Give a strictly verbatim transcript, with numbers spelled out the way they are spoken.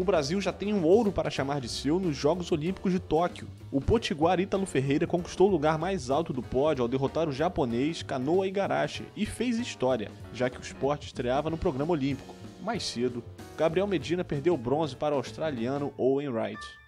O Brasil já tem um ouro para chamar de seu nos Jogos Olímpicos de Tóquio. O potiguar Ítalo Ferreira conquistou o lugar mais alto do pódio ao derrotar o japonês Kanoa Igarashi e fez história, já que o esporte estreava no programa olímpico. Mais cedo, Gabriel Medina perdeu bronze para o australiano Owen Wright.